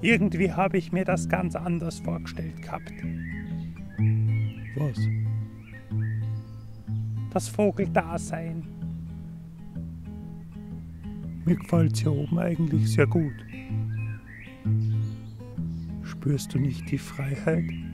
Irgendwie habe ich mir das ganz anders vorgestellt gehabt. Was? Das Vogeldasein. Mir gefällt's hier oben eigentlich sehr gut. Spürst du nicht die Freiheit?